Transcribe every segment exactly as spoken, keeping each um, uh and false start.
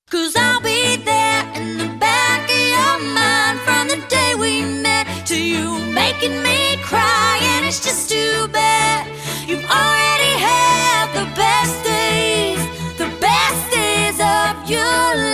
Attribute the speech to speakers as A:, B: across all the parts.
A: 'Cause I'll be there in the back of your mind from the day we met to you making me cry. And it's just too bad you've already had the best days, the best days of your life.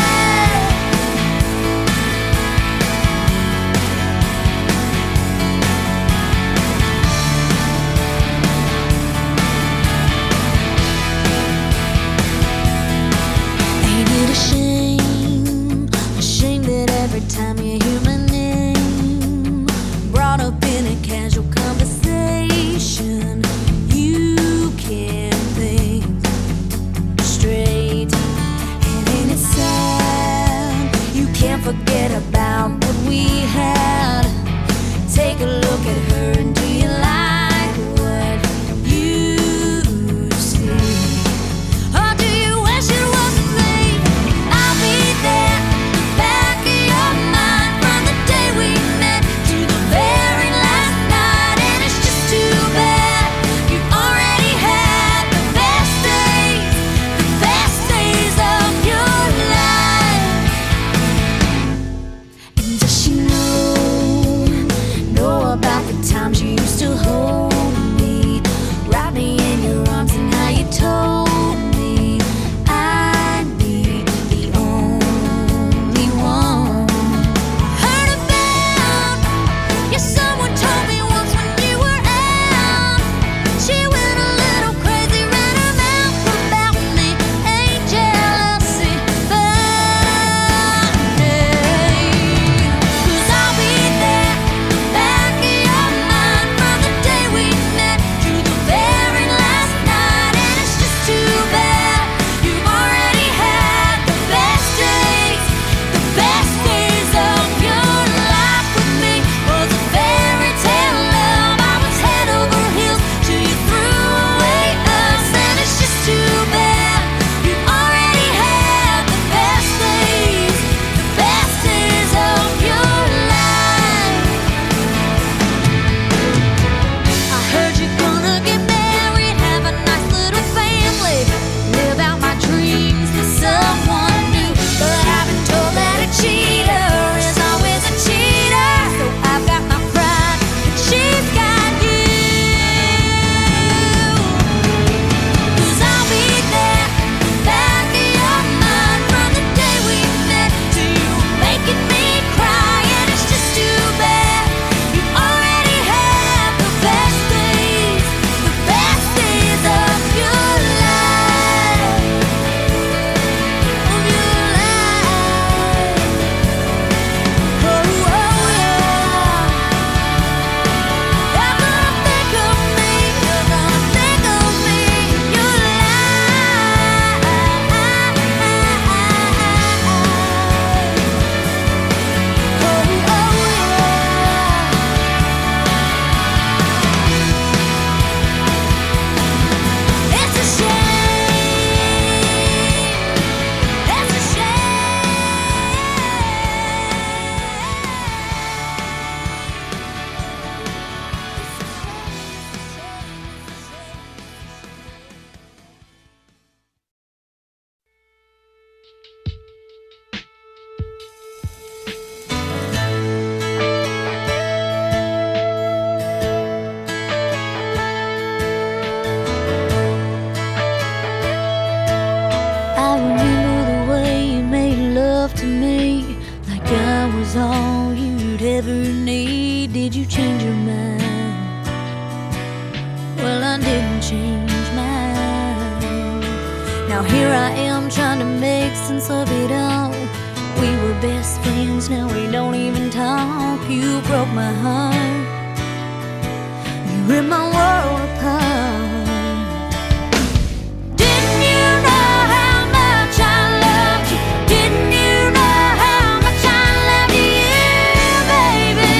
A: Ain't it a shame, a shame that every time you hear my name brought up in a casual conversation, you can't think straight. And ain't it sad, you can't forget about what we had. Take a look at her and do you like what you see? Or do you wish it wasn't me? I'll be there in the back of your mind from the day we met to the very last night. And it's just too bad you've already had the best days, the best days of your life. And does she know, know about the times you used to hold me, wrap me in your arms, and how you told me I'd be the only one? Heard about, yeah, someone told me once when you were out, she went a little crazy, ran her mouth about me. Ain't jealousy funny? 'Cause I'll be there in the back of your mind from the day we met to the very last night. And it's just too bad you've already had the best days, the best days of your life. With me was a fairy tale love. I was head over heels till you threw away us. And it's just too bad you've already had the best days, the best days of your life. I heard you're gonna get married, have a nice little family, live out my dreams with someone new. But I've been told that a cheater is always a cheater. So I've got my pride, and she's got you. 'Cause I'll be there in the back of your mind from the day we met to you making me cry. And it's just too bad you've already had the best days, the best days of your life, of your life. Oh, oh, yeah. You're gonna think of me, you're gonna think of me in your life. Oh, oh, yeah. It's a shame, it's a I remember the way you made love to me, like I was all you'd ever need. Did you change your mind? Well, I didn't change mine. Now here I am trying to make sense of it all. We were best friends, now we don't even talk. You broke my heart, you ripped my world apart. Didn't you know how much I loved you? Didn't you know how much I loved you, baby?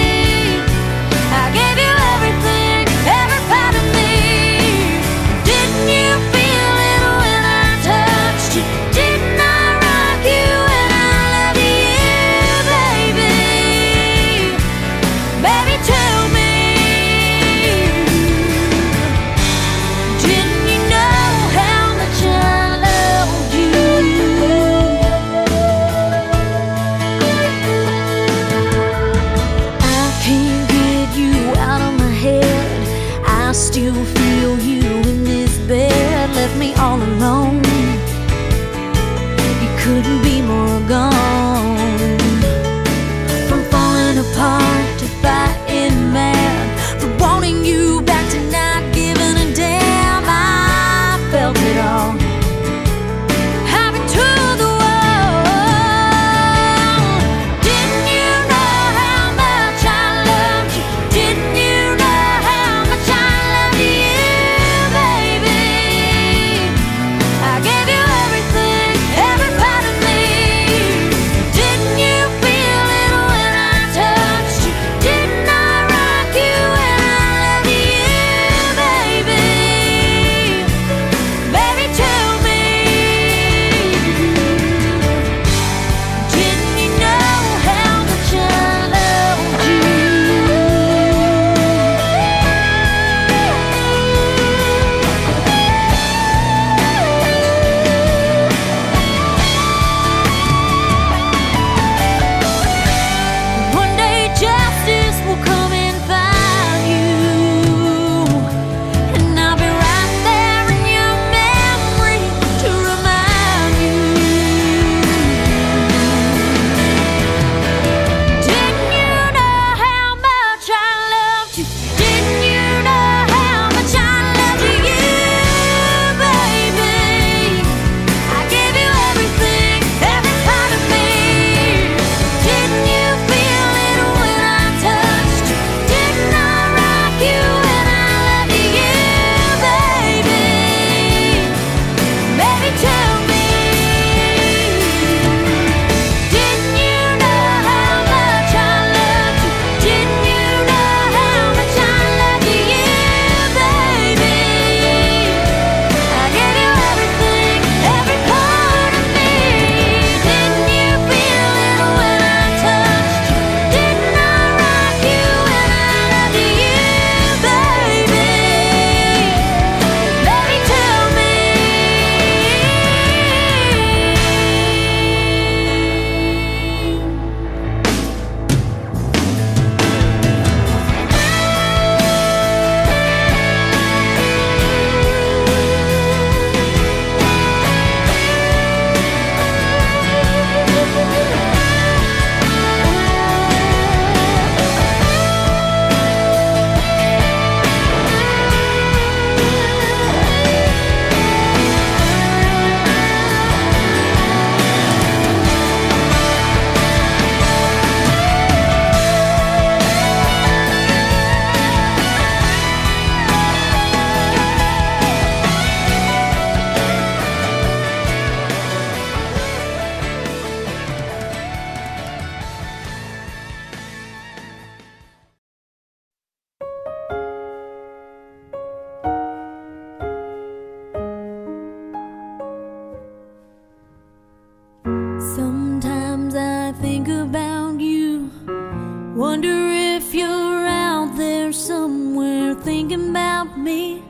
A: I gave you everything, every part of me. Didn't you feel it when I touched you? Didn't I rock you when I loved you, baby? Baby, tell me. couldn't be more gone. From falling apart to fighting mad, from wanting you back to not giving a damn. I felt it all.
B: Sometimes I think about you, wonder if you're out there somewhere thinking about me.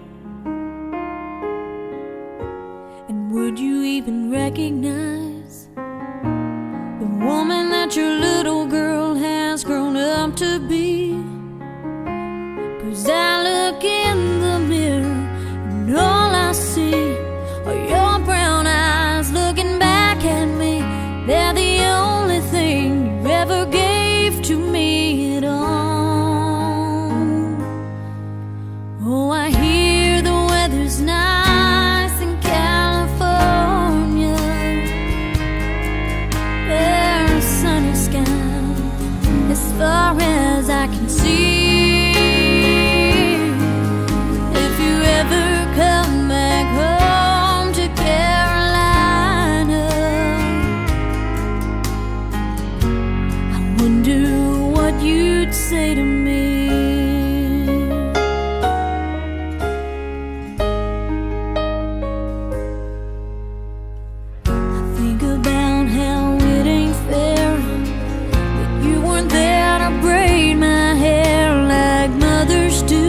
B: And would you even recognize the woman that your little girl has grown up to be? 'Cause I look in the mirror and all I see are your brown eyes looking back at me. They're the only thing you ever gave to me at all. Oh, I hear the weather's nice in California. There's a sunny sky as far as I can see. If you ever come back home to Carolina, I wonder what you'd say to me. I think about how it ain't fair that you weren't there to braid my hair like mothers do.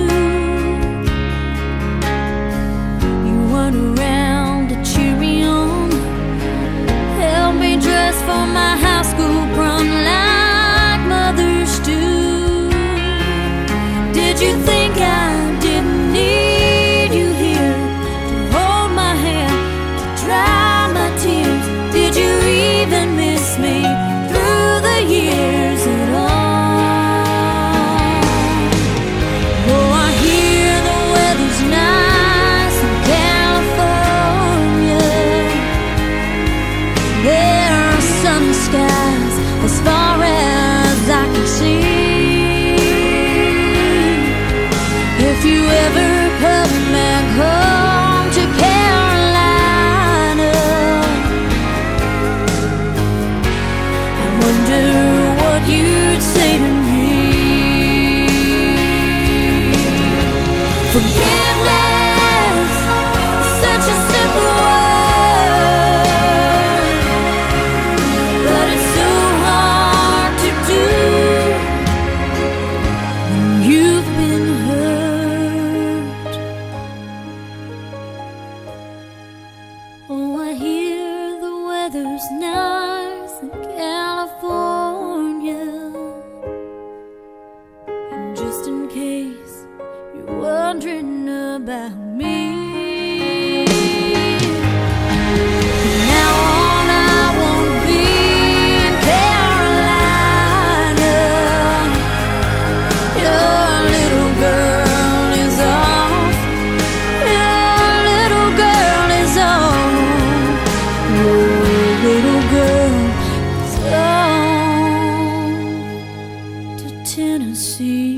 B: You weren't around to cheer me on, help me dress for my high school prom like mothers do. Did you think I didn't need you here to hold my hand, to dry my tears? Did you There are sunny skies as far as I can see. If you ever come back home to Carolina, I wonder what you'd say to me. Forgiveness is such a simple word, but it's so hard to do when you've been hurt. Oh, I hear the weather's nice in California, and just in case you're wondering about me, from now on I won't be in Carolina. Your little girl is off. Your little girl is on. Your little girl is off to Tennessee.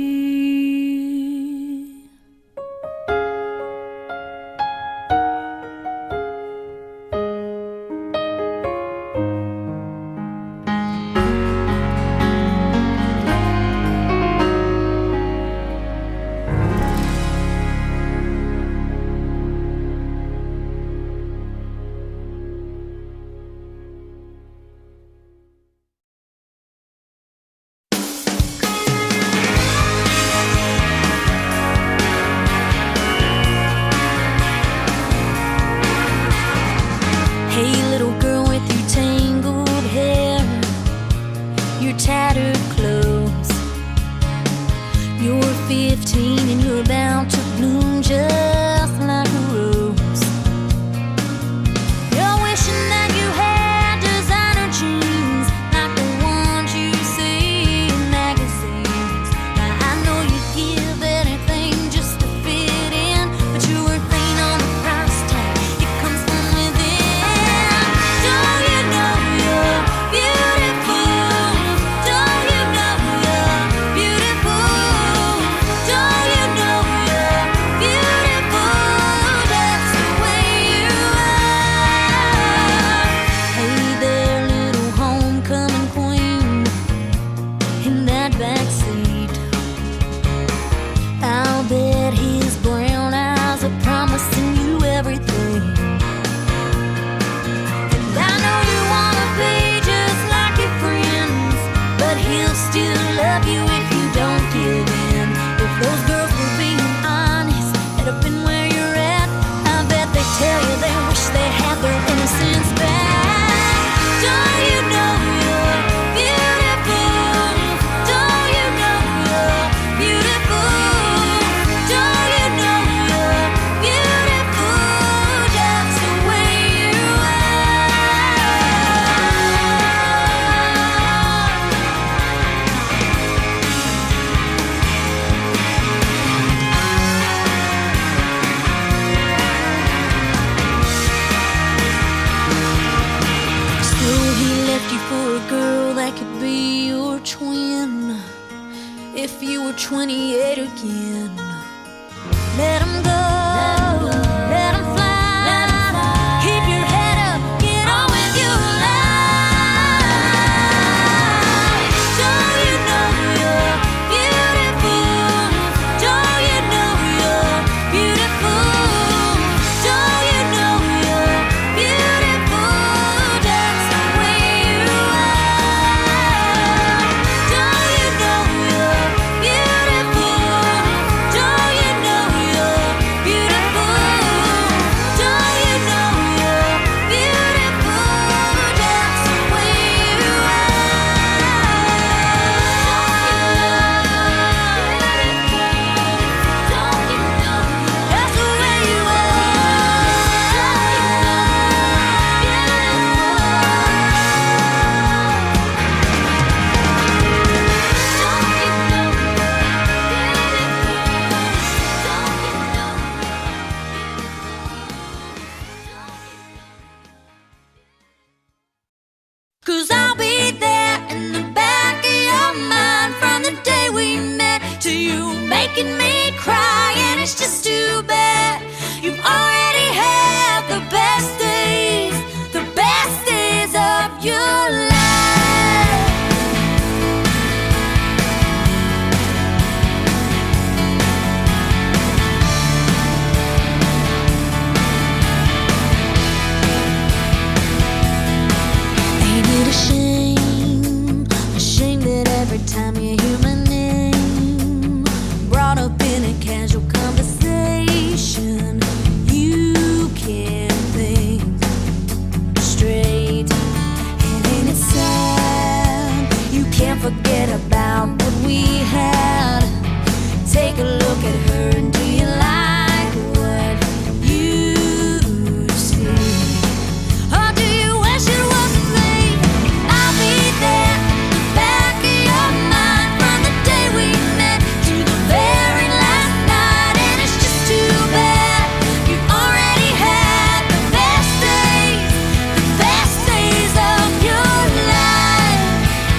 B: Hey, little girl with your tangled hair, your tattered clothes. You're fifteen and you're about to bloom just like a rose. You're wishing that you had designer jeans like the ones you see in magazines. Now I know you'd give anything just to fit in, but you were thin on the price tag. It comes from within. Don't you know you're beautiful? Don't you know you're beautiful? Don't you know you're beautiful? That's the way you are. Hey there, little homecoming queen in that backseat. I'll bet his brown eyes are promising you everything. And I know you wanna be just like your friends, but he'll still love you if you don't give in. If those girls were being honest, head up in where you're at, I bet they tell you they wish they had their innocence back. Don't you know you're beautiful? Don't you know you're beautiful? Don't you know you're beautiful? That's the way you So he left you for a girl that could be your twin. If you were twenty-eight again, let him go. Let him fly. Keep your head up. Get on with your life. Don't you know you're beautiful? Don't you know you're beautiful? Don't you know you're beautiful? That's the way you are. Don't you know you're beautiful? Don't you know you're beautiful?
A: forget about what we had. Take a look at her and do you like what you see? Or do you wish it wasn't me? I'll be there, the back of your mind, from the day we met to the very last night. And it's just too bad you already had the best days, the best days of your life.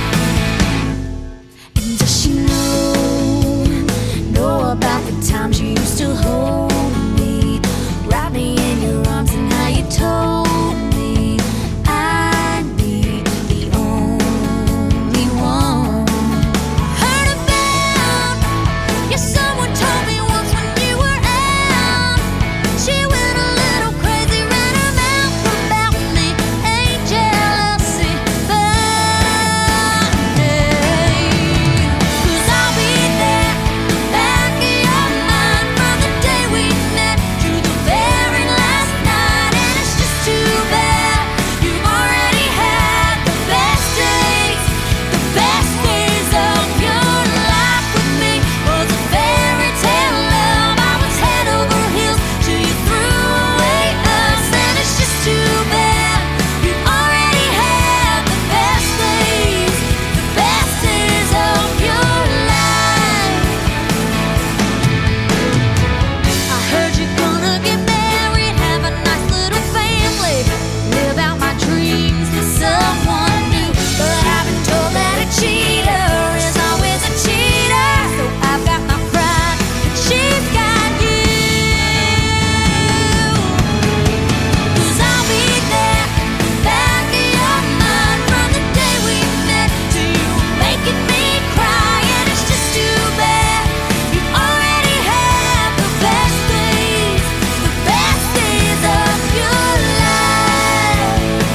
A: And does she know, know about the times you used to hold me, wrap me in your arms, and how you told me I'd be the only one? Heard about, yeah, someone told me once when you were out, she went a little crazy, ran her mouth about me. Ain't jealousy, but hey, 'cause I'll be there, back of your mind, from the day we met to the very last night. And it's just too bad you've already had the best days, the best days of your life with me. Was a fairy tale love, I was head over heels till you threw away us. And it's just too bad you already had the best days, the best days of your life. I heard you're gonna get married, have a nice little family, live out my dreams with someone new. But I've been told that a cheater is always a cheater, so I've got my pride and she's got you. 'Cause I'll be there, back of your mind, from the day we met to you making me cry. And it's just too bad you already had the best days, the best days of your life,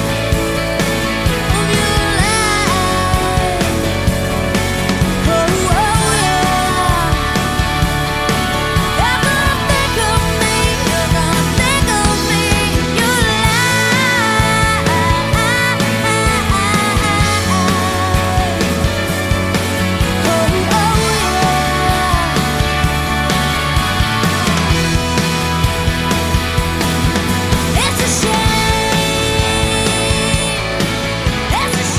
A: of your life. Oh, oh, yeah. You're gonna think of me, you're gonna think of me, your life. Oh, oh, yeah. It's a shame, it's a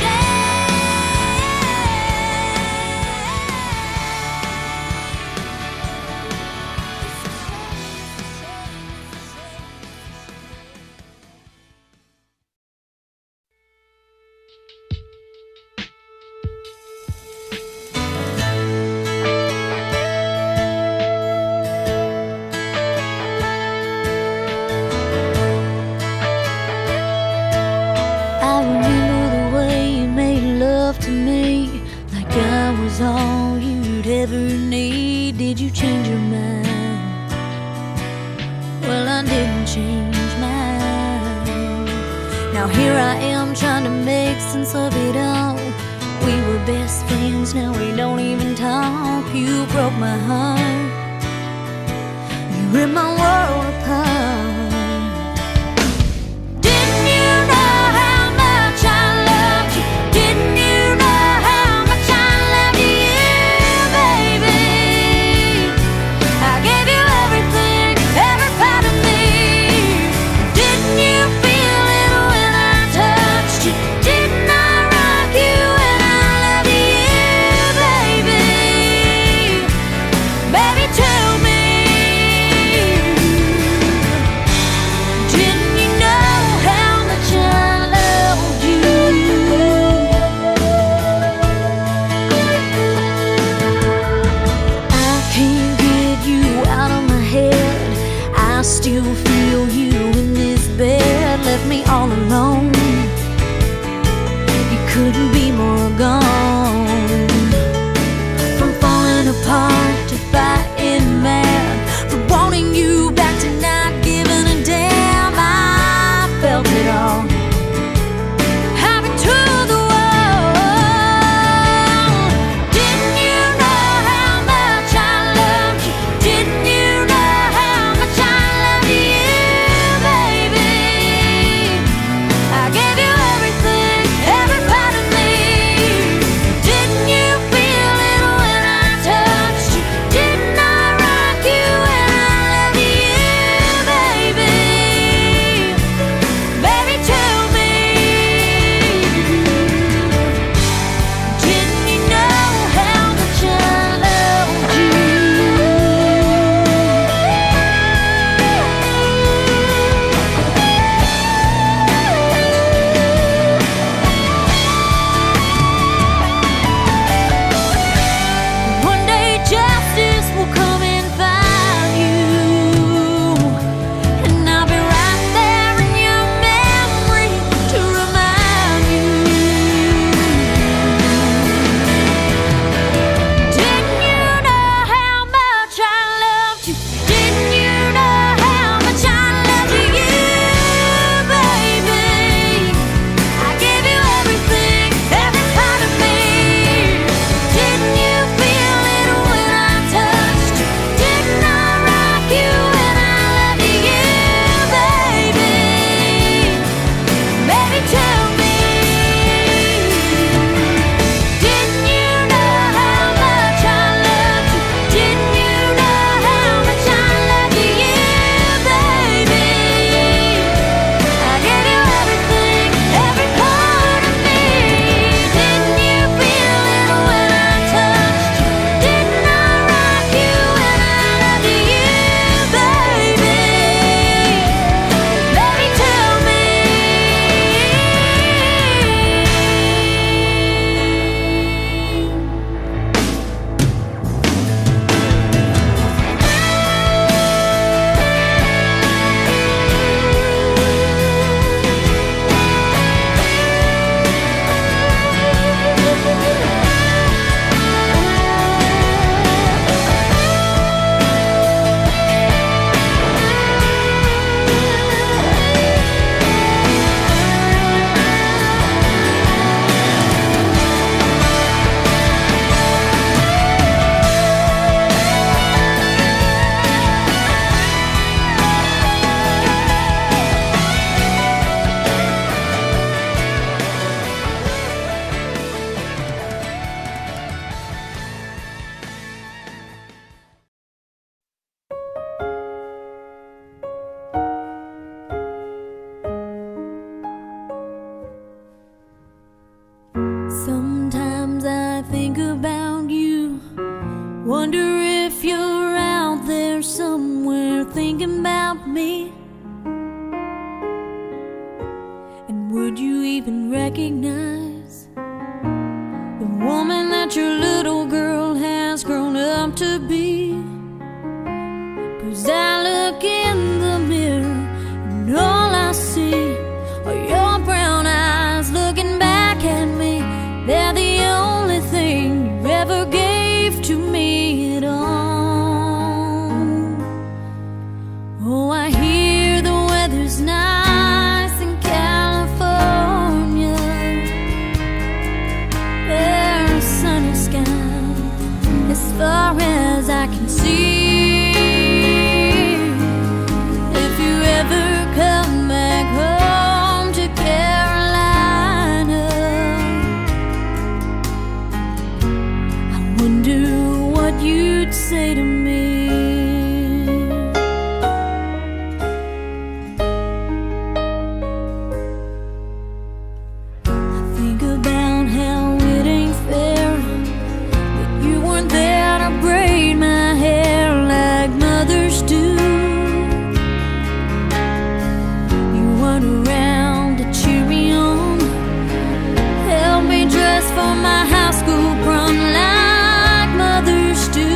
A: I remember the way you made love to me, like I was all you'd ever need. Did you change your mind? Well, I didn't change mine. Now here I am trying to make sense of it all. We were best friends, now we don't even talk. You broke my heart, you ripped my world apart. Didn't you know how much I loved you? Didn't you know how much I loved you, baby? I gave you everything, every part of me. Didn't you feel it when I touched you? Didn't I rock you when I loved you, baby? Baby, tell me, didn't you know how much I loved you? I can't get you out of my head. I still feel you in this bed. Left me all alone, you couldn't be more gone. From falling apart to fighting mad, from wanting you back to not giving a damn. I felt it all, happened to the world. Didn't you know how much I loved you? Didn't you know how much I loved you, baby? I gave you everything, every part of me.
B: even recognize the woman that your little girl has grown up to be? 'Cause I look in the mirror and all I see are your brown eyes looking back at me. They're the only thing you ever gave to me at all. Oh, I hear the weather's nice in California. There's sunny skies as far as I can see. If you ever come back home to Carolina, I wonder what you'd say to me. I think about how it ain't fair that you weren't there to braid my hair like mothers do. You weren't around to cheer me on, help me dress for my high school prom like mothers do.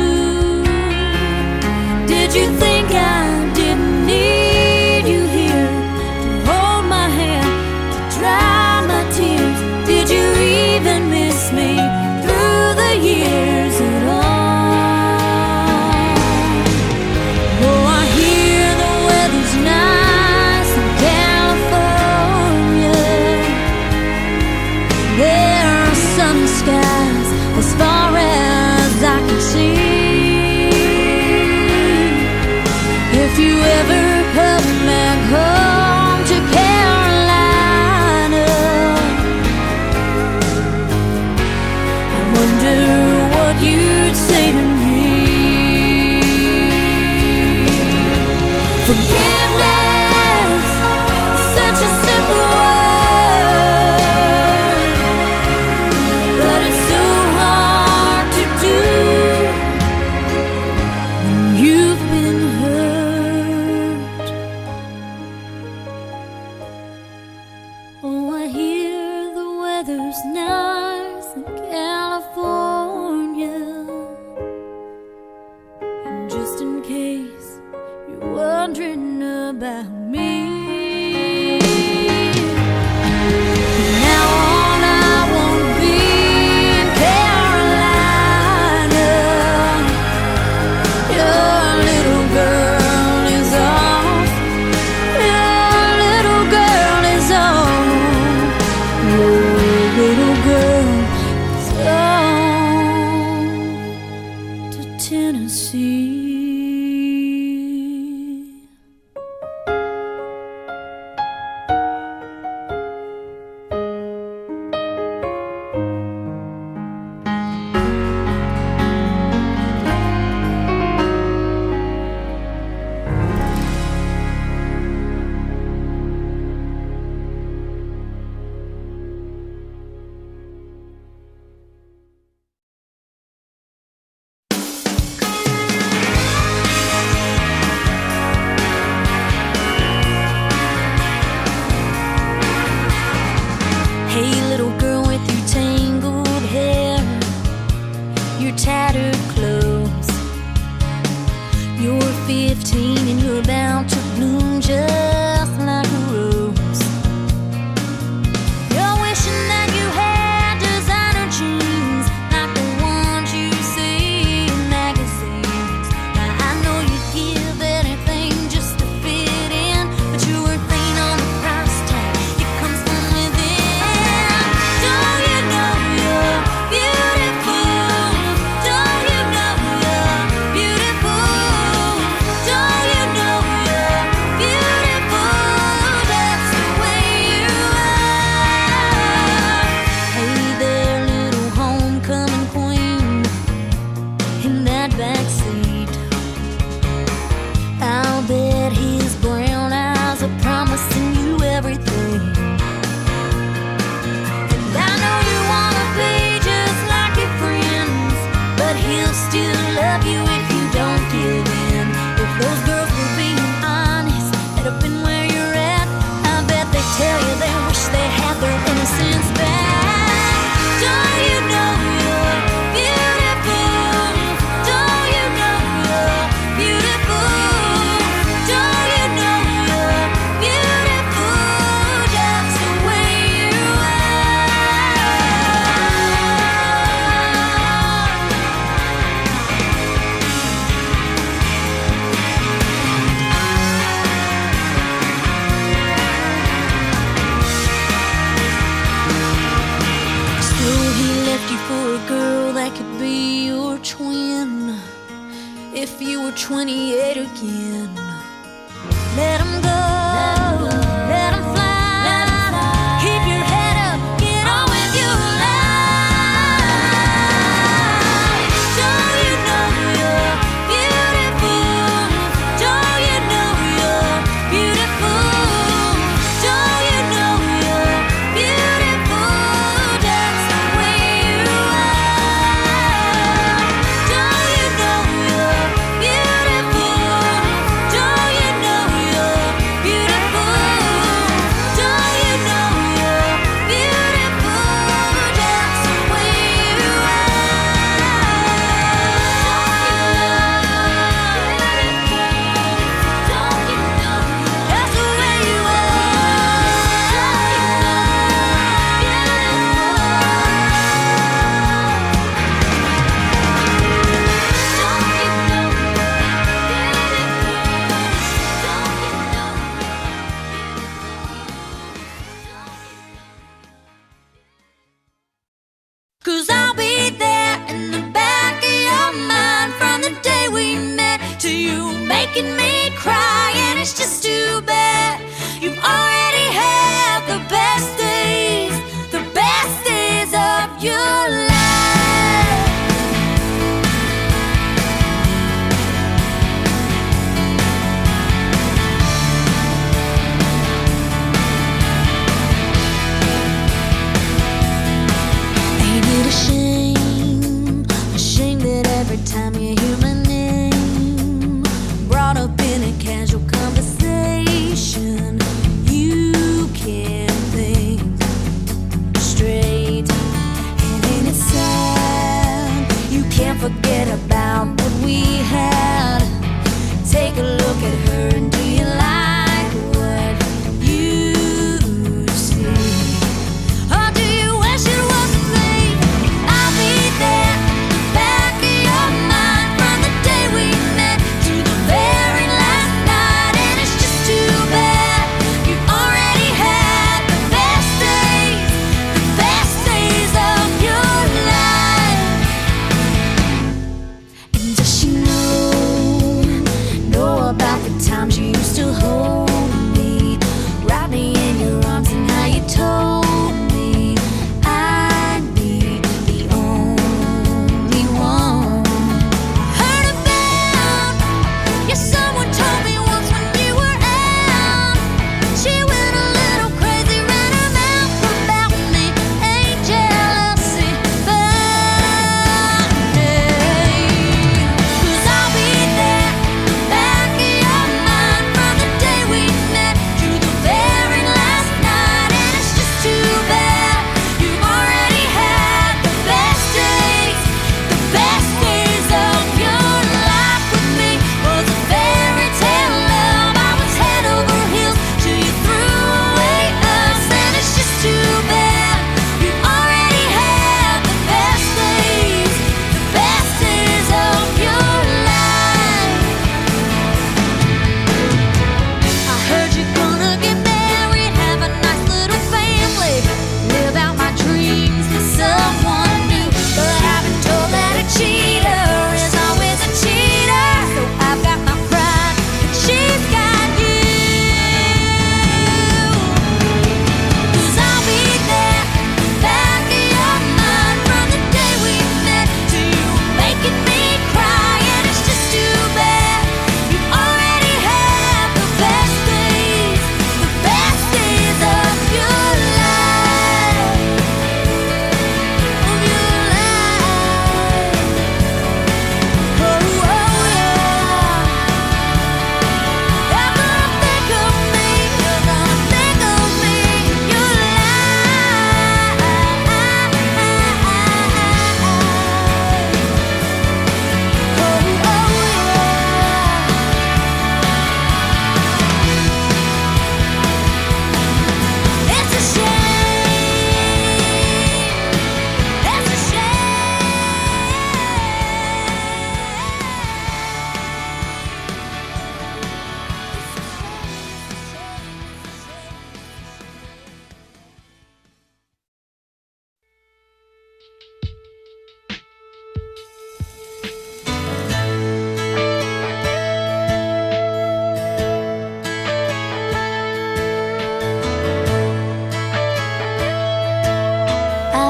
B: Did you think I didn't need you here to hold my hand, to dry my tears? Did you even miss me through the years at all? Oh, I hear the weather's nice in California. There are sunny skies as far as I can see. If you ever come back home to Carolina, I wonder what you'd say to me. Forgiveness, such a simple word, but it's so hard to do when you've been hurt. Oh, I hear the weather's nice in California. And just in case you're wondering about me, from now on I won't be in Carolina. Your little girl is off. Your little girl is off. Your little girl is off.
A: left you for a girl that could be your twin. If you were twenty-eight again, let 'em go, let 'em fly. Keep your head up, get on with your life. Don't you know you're beautiful? Don't you know you're beautiful? Don't you know you're beautiful? That's the way you are. Don't you know you're beautiful? Don't you know you're beautiful? Don't you know you're beautiful? That's the way you Cause I'll be there in the back of your mind from the day we met to you making me cry. And it's just too bad you've already had the best days, the best days of your life. Ain't it a shame, a shame that every time you hear my name brought up in a casual conversation, you can't think straight. And ain't it sad, you can't forget about what we had. Take a look at her and do you like what you see? Or do you wish it wasn't me? I'll be there, back of your mind from the day we met to the very last night. And it's just too bad you've already had the best days, the best days of your life. And does she know, know about the times you used to hold me, wrap me in your arms, and how you told me I'd be the only one? Heard about, yeah, someone told me once when you were out, she went a little crazy, ran her mouth about me. Ain't jealousy, but cause I'll be there, back of your mind from the day we met to the very last night. And it's just too bad you've already had the best days, the best days of your life with me. Was a fairy tale love, I was head over heels till you threw away us. And it's just too bad you've already had the best days, the best days of your life. I heard you're gonna get married, have a nice little family, live out my dreams with someone new. But I've been told that a cheater is always a cheater, so I've got my pride, and she's got you. Cause I'll be there, back of your mind from the day we met to you making me cry. And it's just too bad you've already had the best days, the best days of your life, of your life. Oh, oh, yeah. You're gonna think of me, you're gonna think of me, your life. Oh, oh, yeah. It's a shame, it's a shame.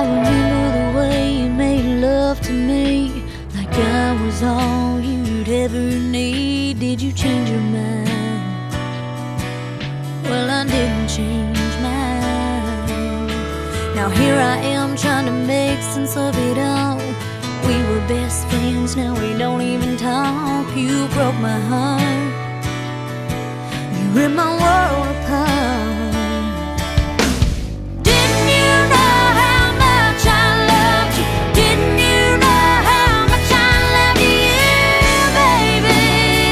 A: remember the way you made love to me, like I was all you'd ever need. Did you change your mind? Well, I didn't change mine. Now here I am trying to make sense of it all. We were best friends, now we don't even talk. You broke my heart, you ripped my world apart. Didn't you know how much I loved you? Didn't you know how much I loved you, baby?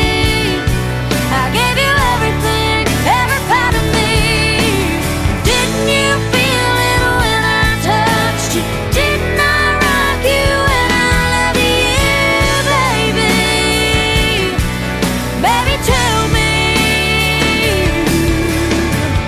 A: I gave you everything, every part of me. Didn't you feel it when I touched you? Didn't I rock you when I loved you, baby? Baby, tell me.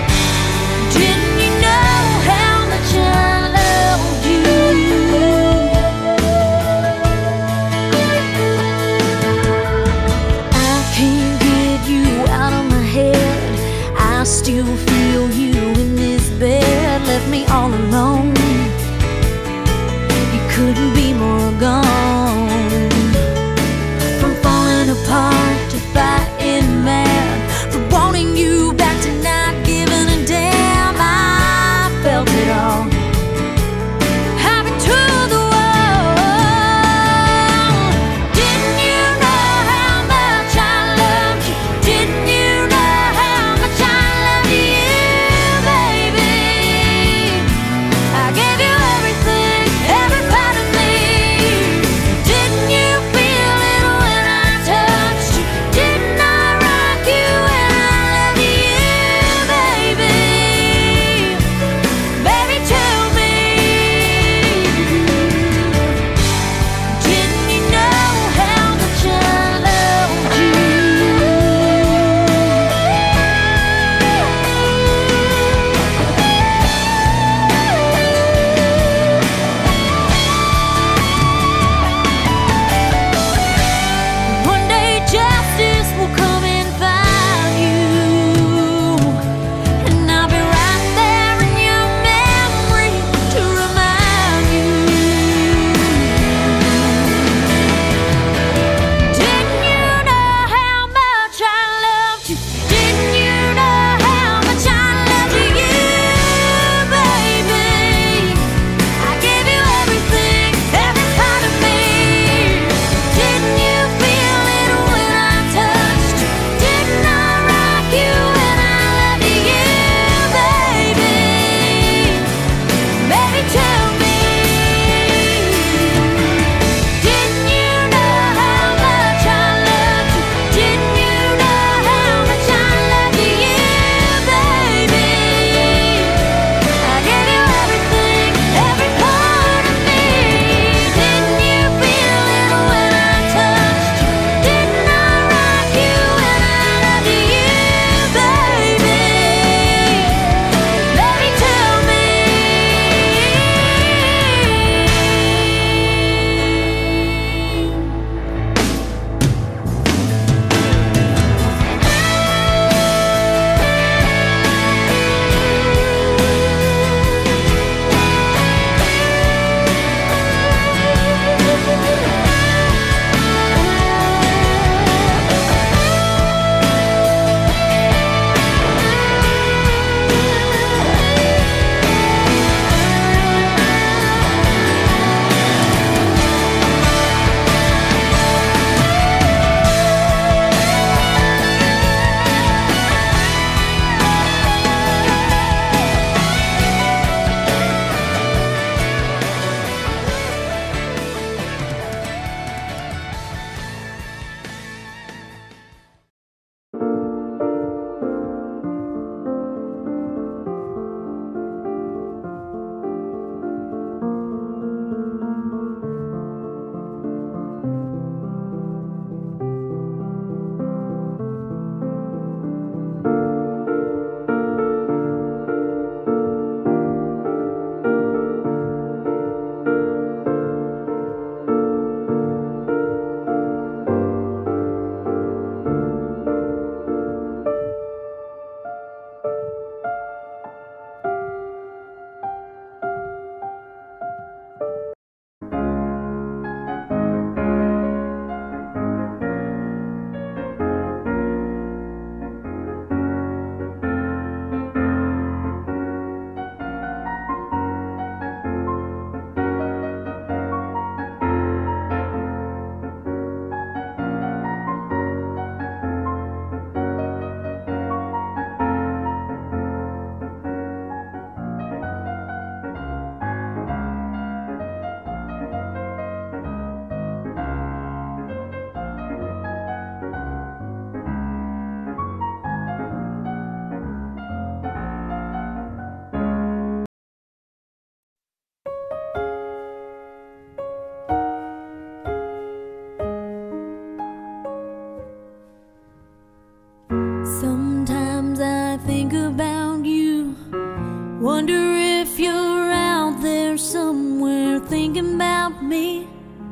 B: about me?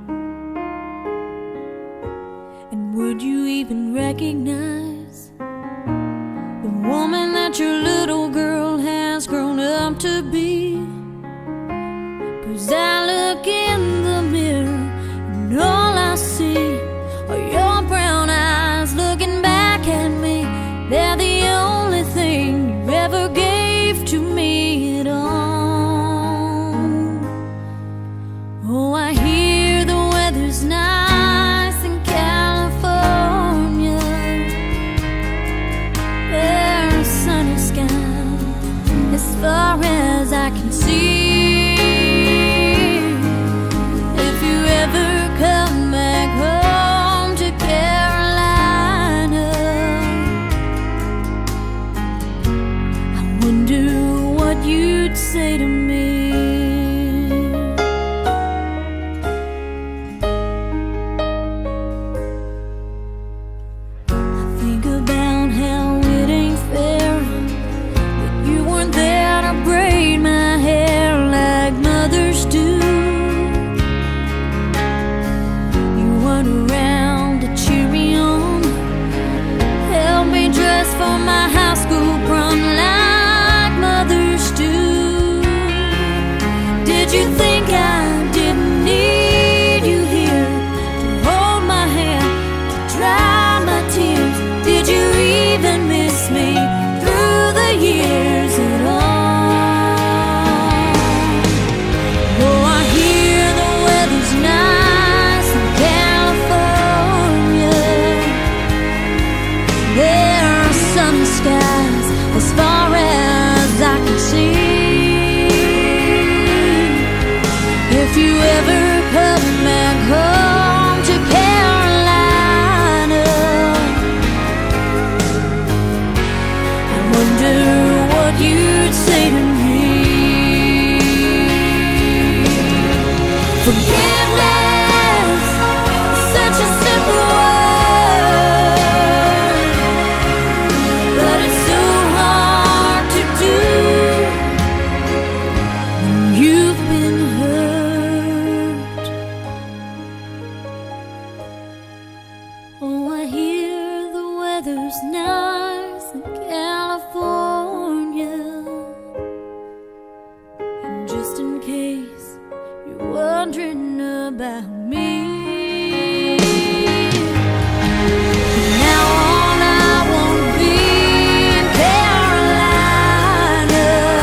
B: And would you even recognize the woman that your little girl has grown up to be? 'Cause I look in the mirror and all I see are your brown eyes looking back at me. They're the only thing you ever gave to me at all. Oh, I hear the weather's nice in California. There's sunny skies as far as I can see. If you ever come back home to Carolina, I wonder what you'd say to me. I think about how it ain't fair that you weren't there to braid my hair like mothers do. You weren't around to cheer me on, help me dress for my high school prom like mothers do. Did you think I didn't need you here to hold my hand, to dry my tears? Did you even miss me through the years at all? Oh, I hear the weather's nice in California. There are sunny skies as far as I can see. If you ever come back home to Carolina, I wonder what you'd say to me. Forgiveness is such a simple word, but it's so hard to do when you've been hurt. Oh, I hear the weather's nice in California. And just in case you're wondering about me, from now on I won't be in Carolina.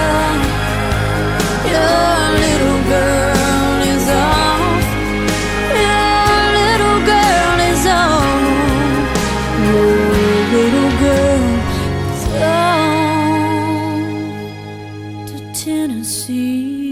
B: Your little girl is off. Your little girl is on. Your little girl is on to Tennessee.